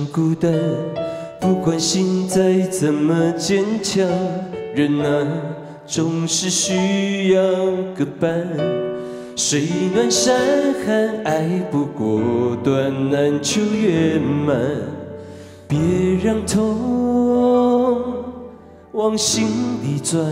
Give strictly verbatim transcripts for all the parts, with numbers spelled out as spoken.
孤单，不管心再怎么坚强，人啊，总是需要个伴。水暖山寒，爱不过短，难求圆满。别让痛往心里钻，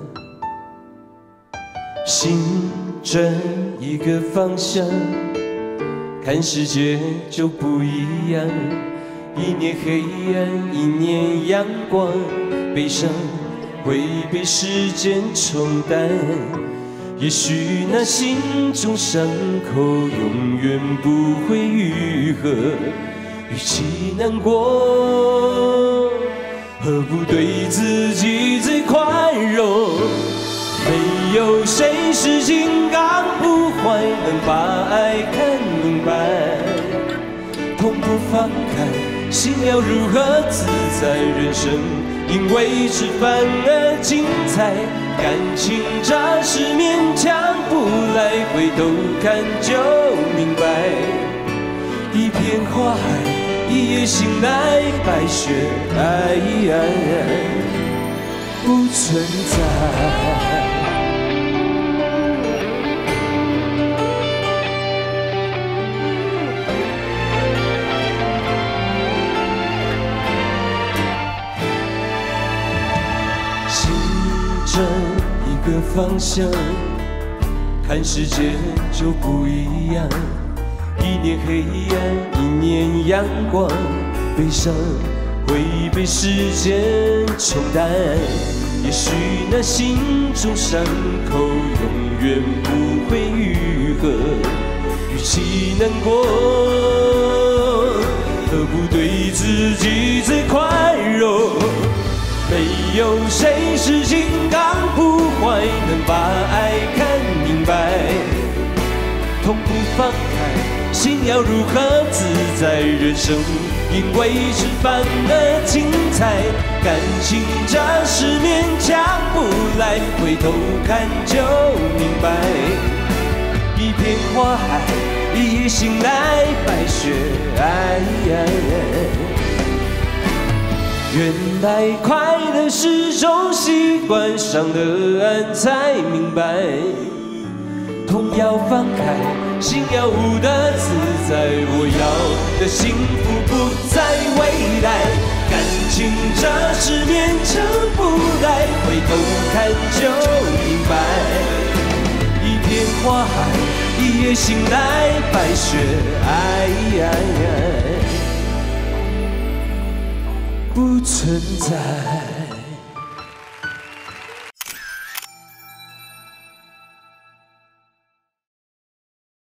心转一个方向，看世界就不一样。一念黑暗，一念阳光，悲伤会被时间冲淡。也许那心中伤口永远不会愈合，与其难过，何不对自己最宽容？没有谁是金刚不坏，能把爱看明白。痛不放开，心要如何自在？人生因为吃饭而精彩，感情暂时勉强不来，回头看就明白。一片花海，一夜醒来，白雪皑皑不存在。转一个方向，看世界就不一样。一念黑暗，一念阳光，悲伤会被时间冲淡。也许那心中伤口永远不会愈合，与其难过，何不对自己最宽容？没有谁是金刚不坏，能把爱看明白。痛不放开，心要如何自在？人生因为吃饭而精彩，感情暂时勉强不来，回头看就明白。一片花海，一夜醒来，白雪皑皑。原来快乐是种习惯，伤了爱才明白。痛要放开，心要悟得自在。我要的幸福不在未来，感情这是勉强不来，回头看就明白。一片花海，一夜醒来，白雪皑皑不存在。